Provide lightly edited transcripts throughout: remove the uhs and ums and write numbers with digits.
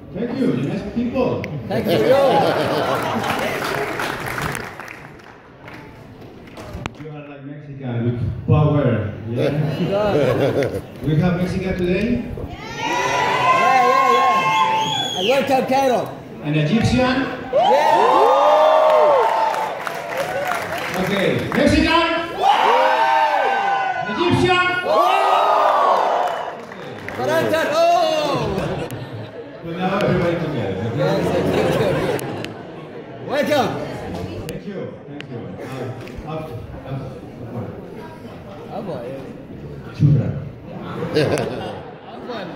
Thank you, nice people. Thank you. You are like Mexican with power. Yeah. We have Mexican today. I welcome Cairo. An Egyptian. Okay, Mexican. Egyptian. Marantan. Oh. So now everybody together. Okay? Yes, okay. Welcome. Thank you. Thank you. Up. Apa? Shukran. Apa?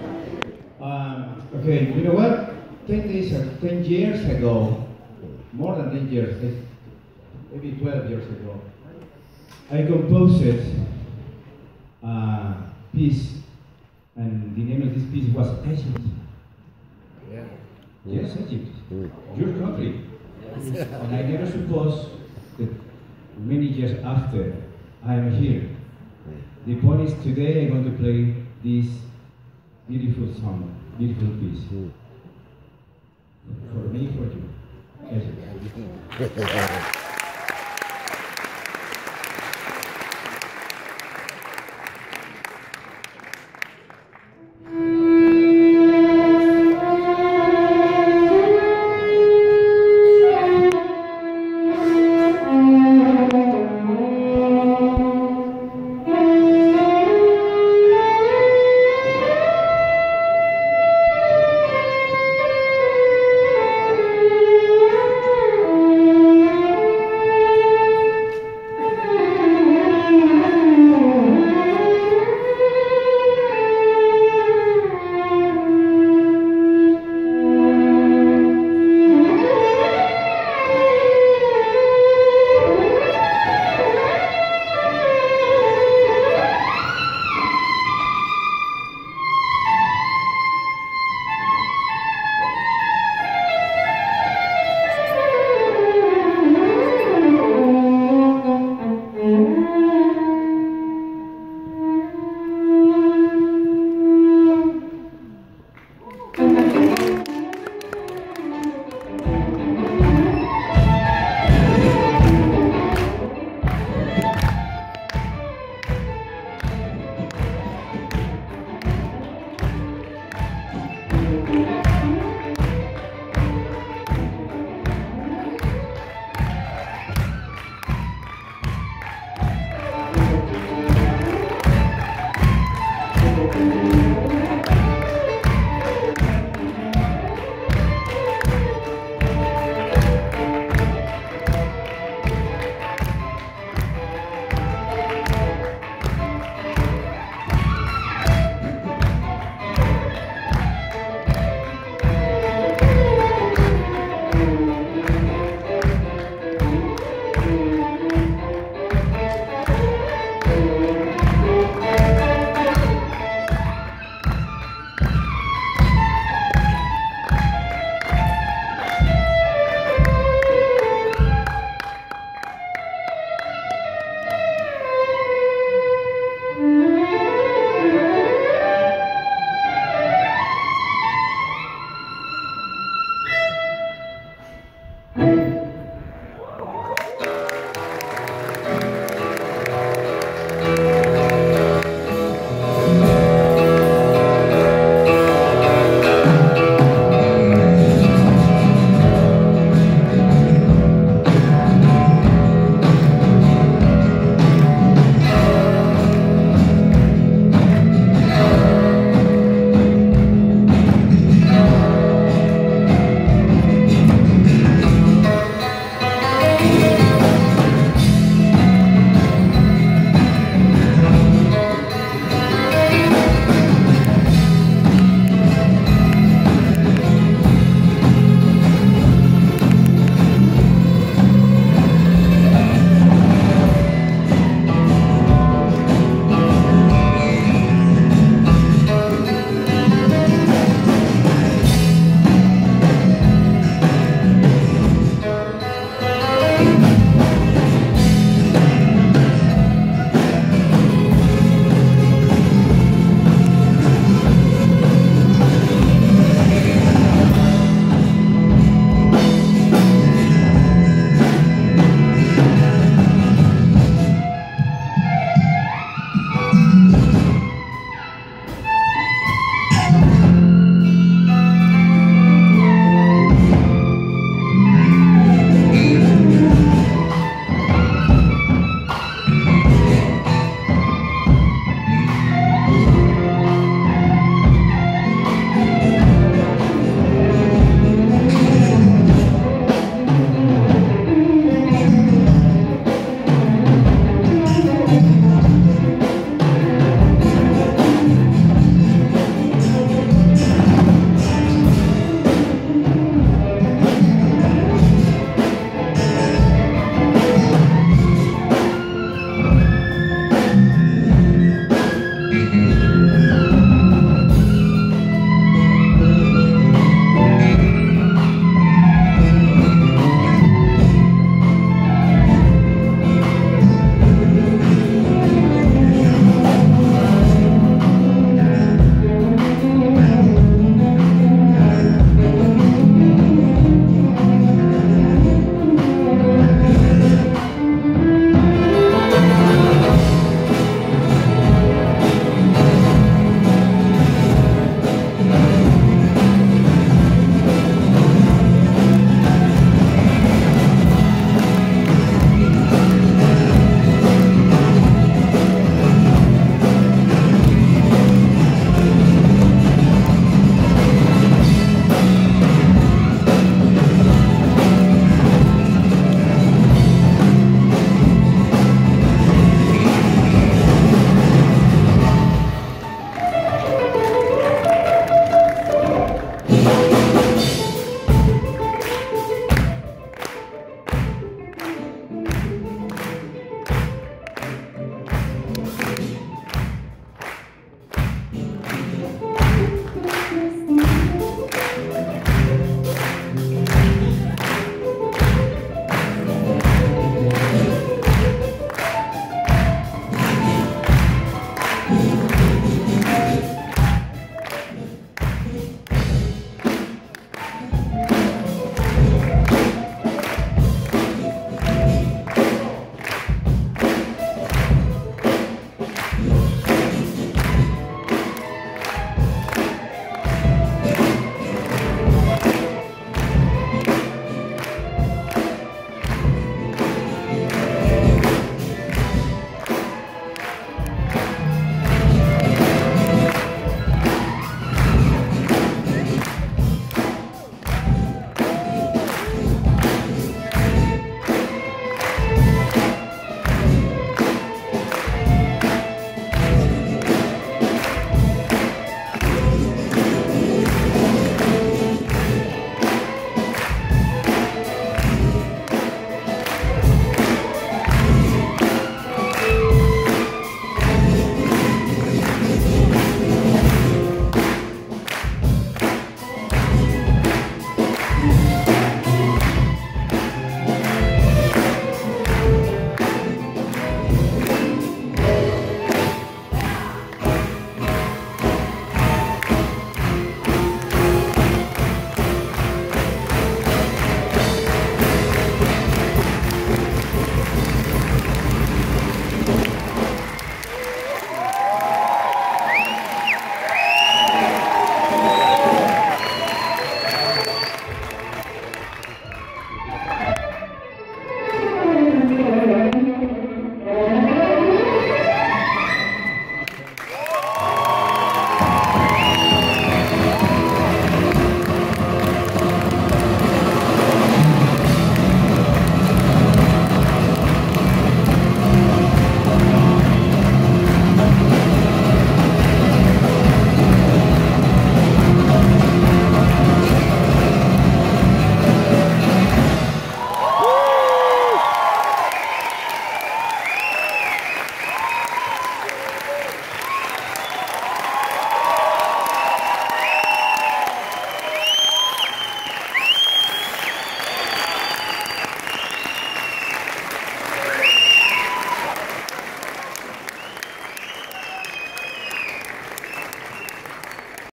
Okay, you know what? 10 years ago, more than 10 years, maybe 12 years ago, I composed a piece, and the name of this piece was Egypt. Yeah. Yes, Egypt, your country. And I never supposed that many years after I am here. The point is today I'm going to play this beautiful song, beautiful piece. For me, for you. Egypt.